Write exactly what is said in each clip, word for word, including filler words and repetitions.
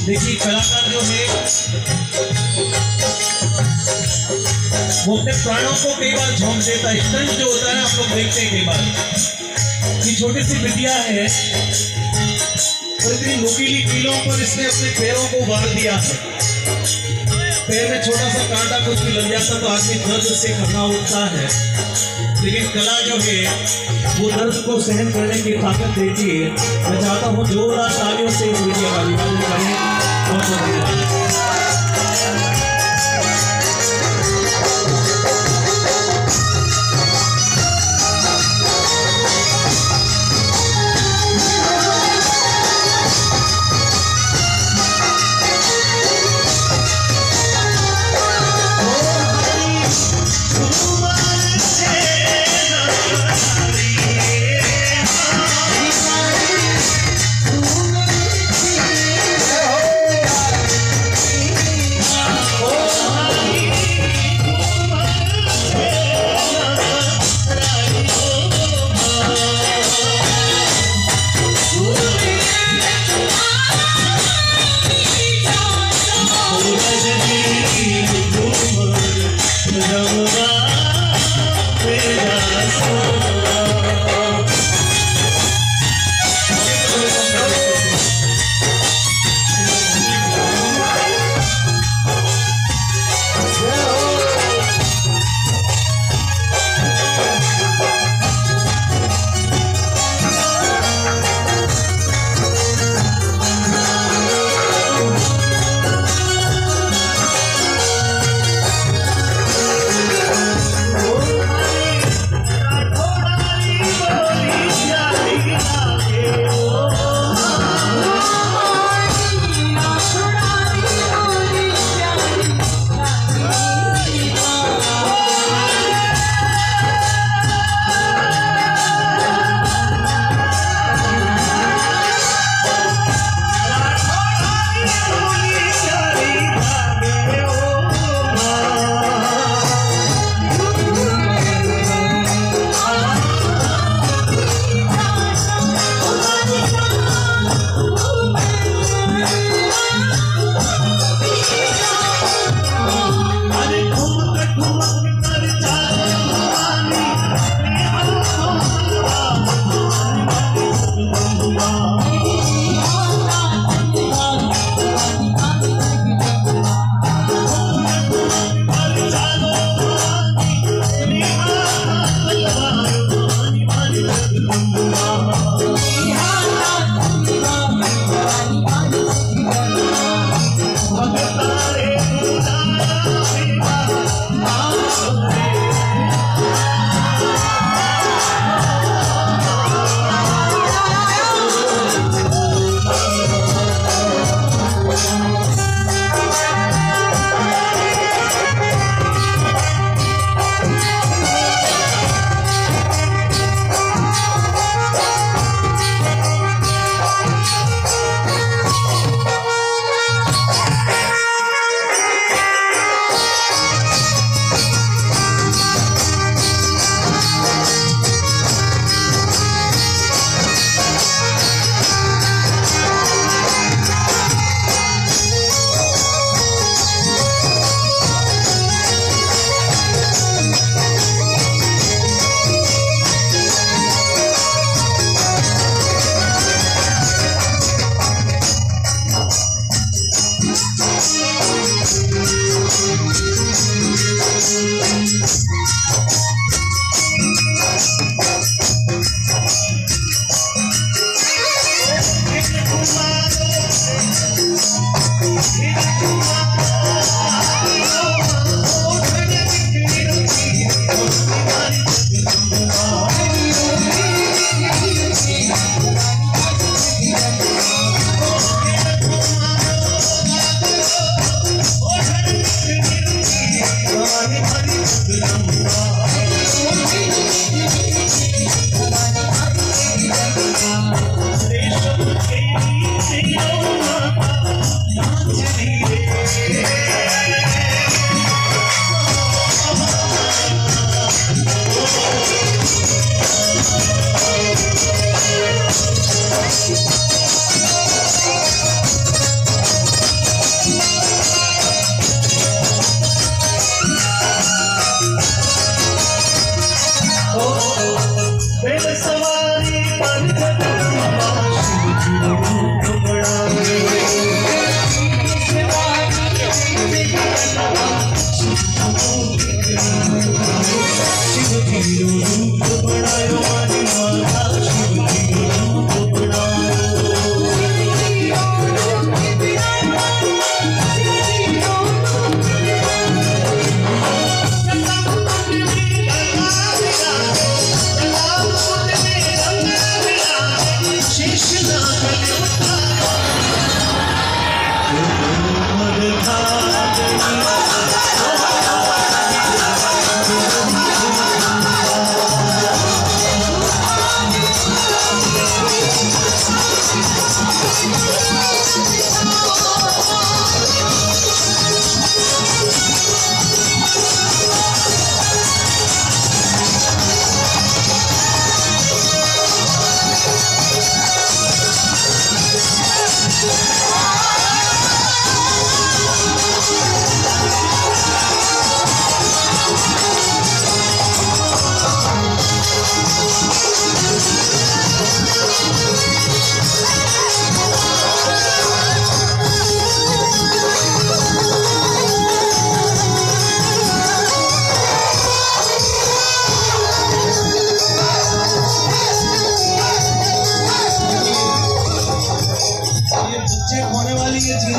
देखिए कलाकार जो है वो अपने प्राणों को कई बार झोंक देता है। स्टंट जो होता है आप लोग देखते हैं कई बार कि छोटी सी बिटिया है और इतनी नुकीली कीलों पर इसने अपने पैरों को उभार दिया है। पैर में छोटा सा कांटा कुछ भी लग जाता तो आदमी दर्द से खड़ा उठता है, लेकिन कला जो है वो दर्द को सहन करने की ताकत देती है। मैं चाहता हूँ जोरदार तालियों से इस वीडियो का अभिवादन करें। बहुत बहुत धन्यवाद।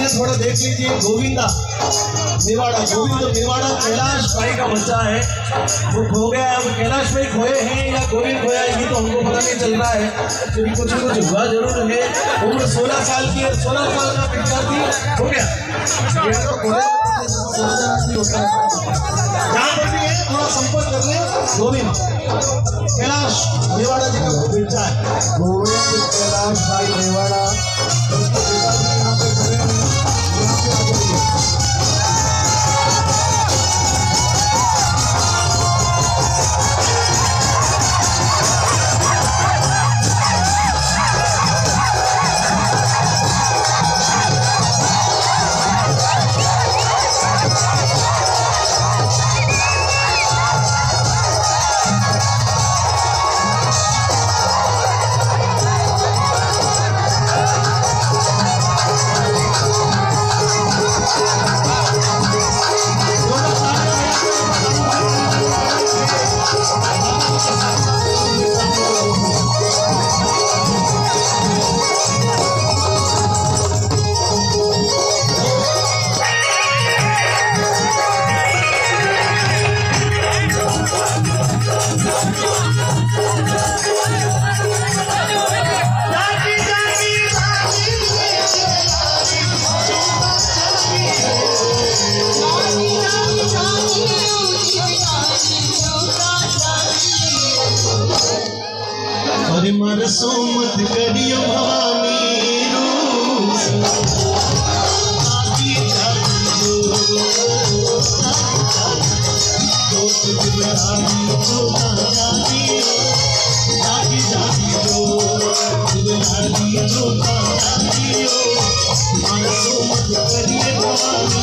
में थोड़ा देख लीजिए गोविंदा मेवाड़ा, गोविंद मेवाड़ा कैलाश भाई का बच्चा है, वो खो गया है। वो कैलाश भाई खोए हैं या गोविंद खोया है ये तो हमको पता नहीं चल रहा है, क्योंकि कुछ कुछ हुआ जरूर है। उम्र सोलह साल की है, सोलह साल का विद्यार्थी हो गया। जहाँ पर भी है थोड़ा संपर्क कर ले। गोविंद कैलाश मेवाड़ा जी का बच्चा है, गोविंद कैलाश भाई मेवाड़ा, उसके पिताजी यहाँ पे खड़े हैं, यहाँ पे आ जाइए। अरे मरसो मत करियो भवानी आगे जाओ तो दिलहारी तो जाती आगे जाती हो दिलहारी तो जाती हो मरसो मत करियो भवानी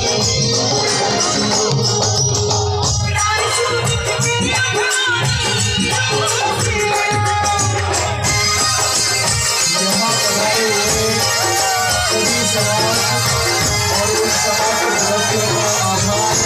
और उस समाज के सदस्यों का आभार।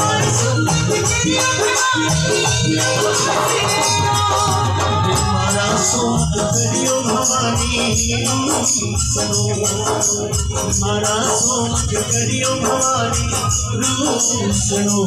Mara सोच करियो भवानी मारा सोच करियो भवानी रूप सुनो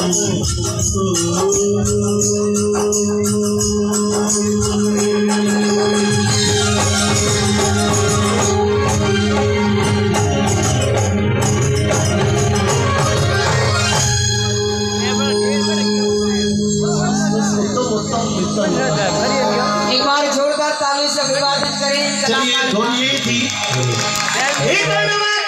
एक बार जोरदार ताली से अभिवादन करें। चलिए धोनी थी